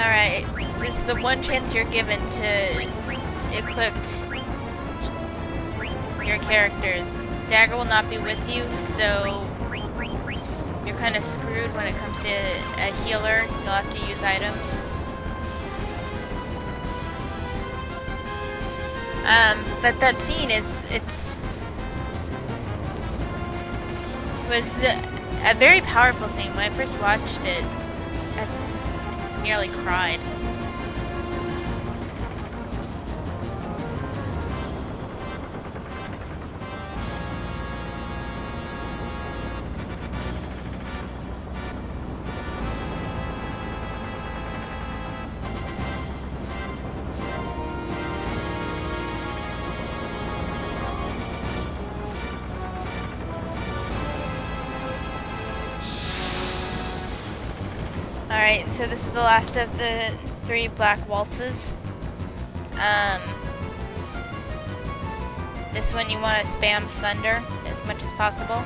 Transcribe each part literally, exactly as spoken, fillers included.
Alright, this is the one chance you're given to equip your characters. Dagger will not be with you, so you're kind of screwed when it comes to a healer. You'll have to use items. Um, but that scene is, it's, was a very powerful scene. When I first watched it, I nearly cried. Alright, so this is the last of the three black waltzes. Um, this one you want to spam thunder as much as possible.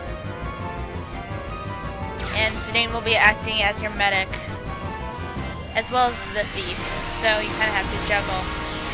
And Zidane will be acting as your medic, as well as the thief, so you kind of have to juggle.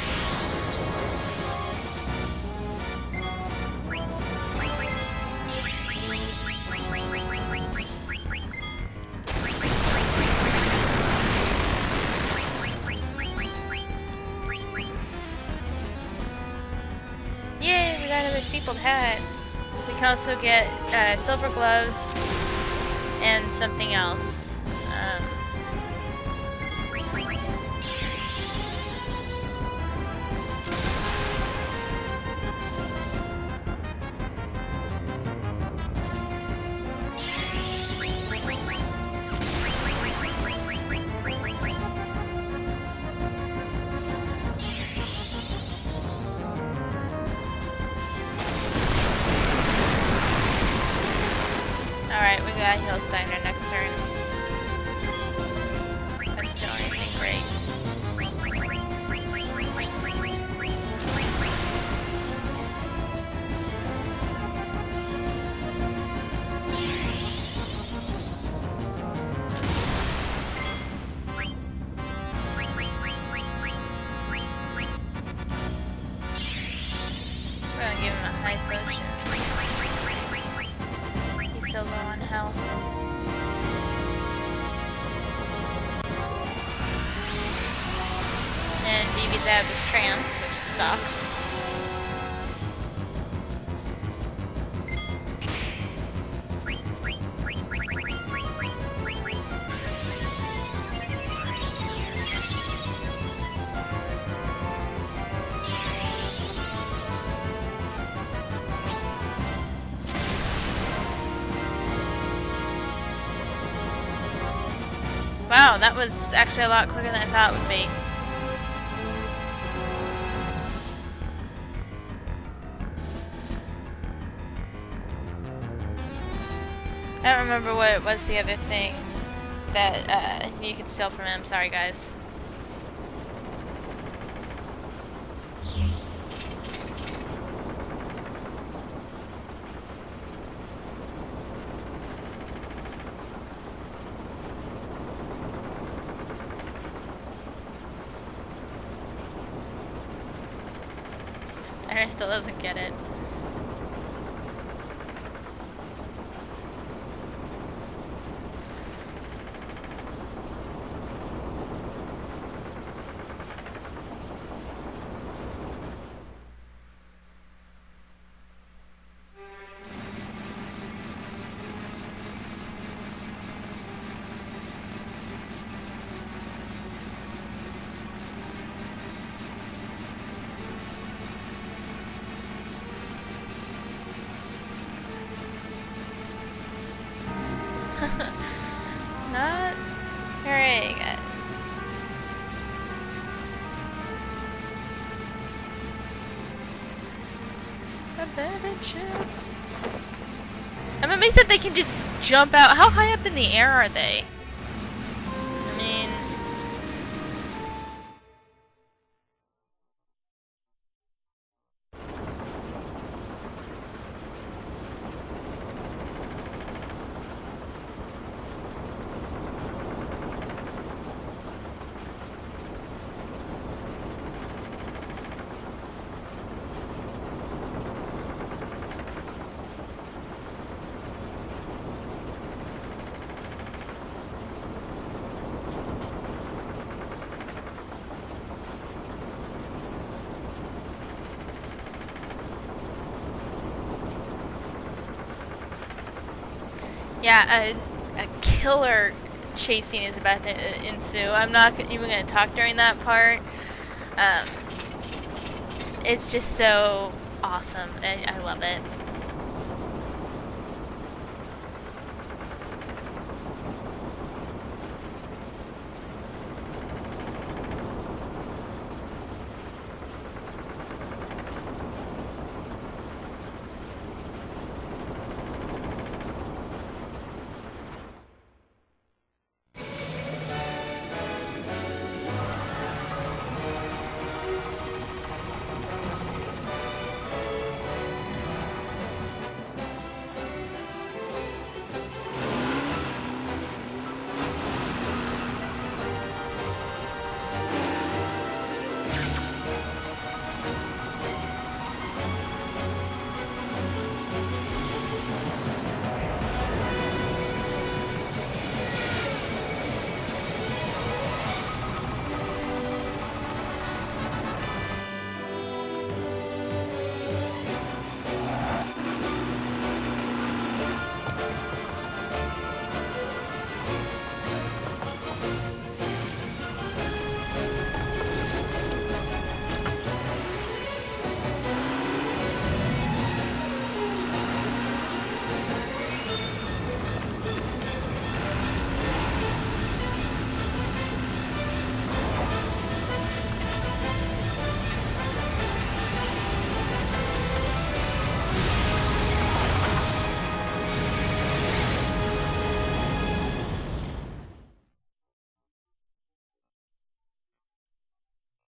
Hat. We can also get uh, silver gloves and something else. Um, Alright, we got heal Steiner next turn. That's still anything great. We're gonna give him a high potion. So low on health. And B B's out of his trance, which sucks. Wow, that was actually a lot quicker than I thought it would be. I don't remember what it was, the other thing that uh, you could steal from him. Sorry, guys. Steiner still doesn't get it. Not very, guys. A better chip. I'm amazed that they can just jump out. How high up in the air are they? I mean... Yeah, a, a killer chase scene is about to ensue. I'm not even going to talk during that part. Um, it's just so awesome. I, I love it.